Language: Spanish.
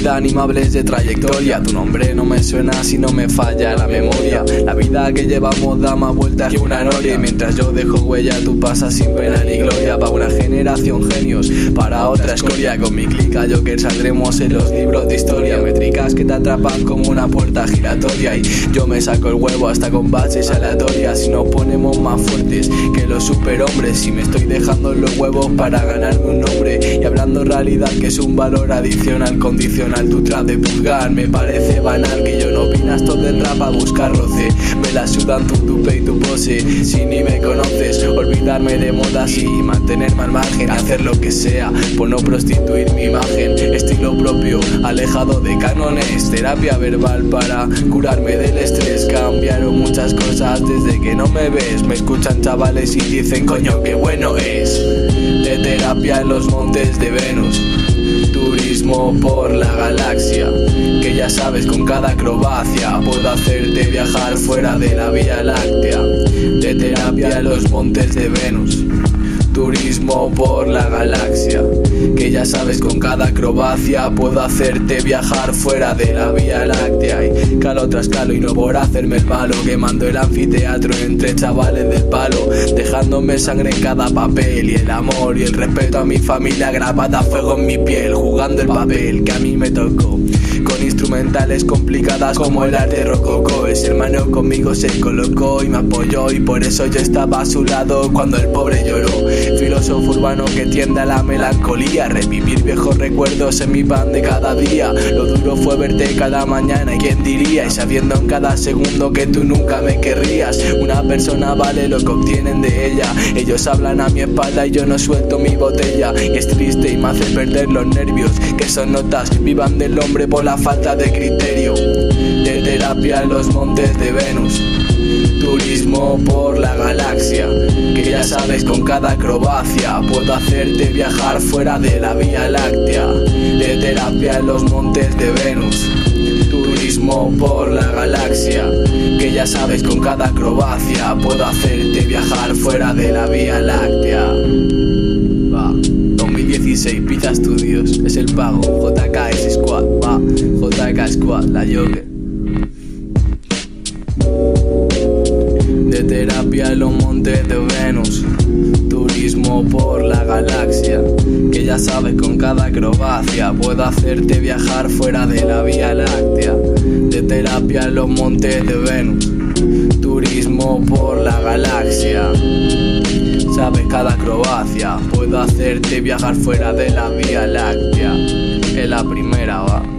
vida ni me hables de trayectoria. Tu nombre no me suena si no me falla la memoria. La vida que llevamos da más vueltas que una noria. Y mientras yo dejo huella tú pasas sin pena ni gloria. Pa' una generación genios, para otra escoria. Con mi clica Joker saldremos en los libros de historia. Métricas que te atrapan como una puerta giratoria. Y yo me saco el huevo hasta con bases aleatorias. Si nos ponemos más fuertes que los superhombres. Y me estoy dejando los huevos para ganarme un nombre. Y hablando realidad que es un valor adicional, condicional. Tu trap de pulgar me parece banal. Que yo no opinas todo el rap a buscar roce. Me la sudan tu tupe y tu pose. Si ni me conoces, olvidarme de modas y mantenerme al margen. Hacer lo que sea por no prostituir mi imagen. Estilo propio, alejado de cánones. Terapia verbal para curarme del estrés. Cambiaron muchas cosas desde que no me ves. Me escuchan chavales y dicen coño qué bueno es. De terapia en los montes de Venus. Turismo por la galaxia. Que ya sabes con cada acrobacia puedo hacerte viajar fuera de la Vía Láctea. De terapia en los montes de Venus. Turismo por la galaxia. Que ya sabes con cada acrobacia puedo hacerte viajar fuera de la Vía Láctea. Y calo tras calo y no por hacerme el malo. Quemando el anfiteatro entre chavales del palo. Dejándome sangre en cada papel. Y el amor y el respeto a mi familia grabada a fuego en mi piel. Jugando el papel que a mí me tocó. Con instrumentales complicadas como el arte rococó. Ese hermano conmigo se colocó y me apoyó. Y por eso yo estaba a su lado cuando el pobre lloró. Filósofo urbano que tiende a la melancolía. Revivir viejos recuerdos en mi pan de cada día. Lo duro fue verte cada mañana y quién diría. Y sabiendo en cada segundo que tú nunca me querrías. Una persona vale lo que obtienen de ella. Ellos hablan a mi espalda y yo no suelto mi botella. Y es triste y me hace perder los nervios. Que son notas vivan del hombre por la falta de criterio. De terapia en los montes de Venus. Turismo por la galaxia. Que ya sabes con cada acrobacia puedo hacerte viajar fuera de la Vía Láctea. De terapia en los montes de Venus. Turismo por la galaxia. Que ya sabes con cada acrobacia puedo hacerte viajar fuera de la Vía Láctea. Va, 2016 Pizza Studios, es el pago. JKS Squad, va, JK Squad, la Joker. De terapia en los montes de Venus. Turismo por la galaxia. Que ya sabes con cada acrobacia puedo hacerte viajar fuera de la Vía Láctea. De terapia en los montes de Venus. Turismo por la galaxia. Sabes cada acrobacia puedo hacerte viajar fuera de la Vía Láctea. Es la primera, va.